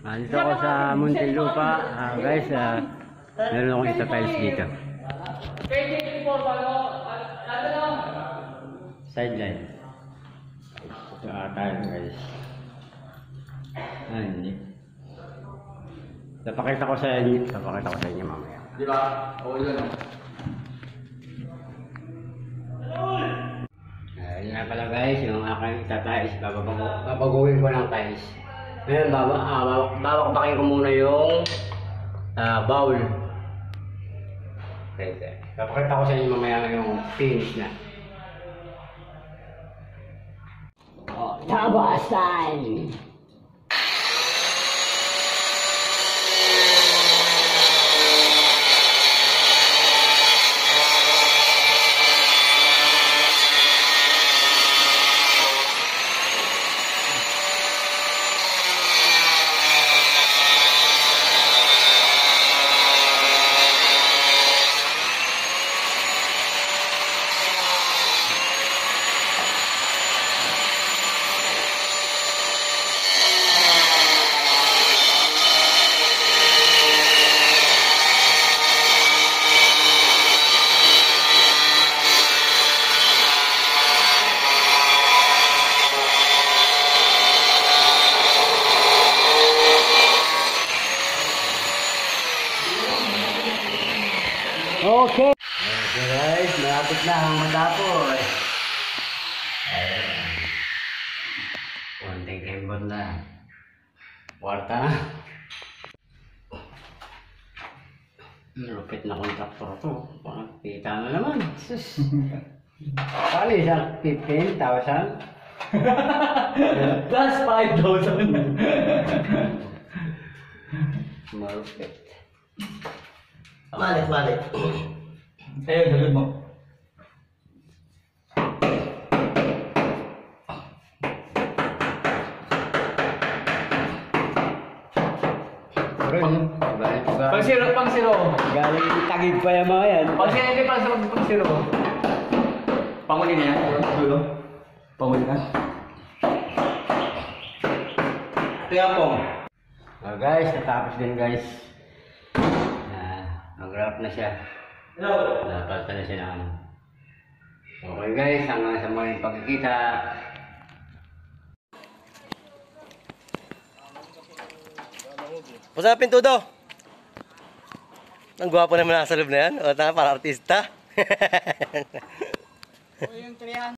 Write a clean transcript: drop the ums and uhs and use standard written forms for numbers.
Dito ako sa Muntinlupa, guys. Meron akong isa-tiles dito. Sideline. Ito tayo, guys. Hindi. Napakita ko sa inyo mamaya. Di ba? Oo yun. Ayun nga pala guys, yung aking isa-tiles. Babaguhin ko ng tiles. Ngayon, babakbakin ko muna yung bowl. Okay. Papakita ko sa inyo mamaya yung finish na. Tabas time! Okay. Okay guys, malapit na ang matapos. Ayan. Konting kembot na. Kwarta na. Lupit na kontraktor to. Kita na naman. Sus. Kali isang 15,000. Plus 5,000. Malupit. Balik. Ayun, sagot mo. Pang zero. Galing tagig pa yung mga yan. Pang zero. Panguli na yan. Dulo. Panguli na. Kaya po. Guys, natapos din guys. Nag-wrap na siya. Napalta na siya ng ano. Okay guys, hanggang sa muling pagkikita. Pusa pintudo. Ang gwapo naman nasa loob na yan. O, para artista.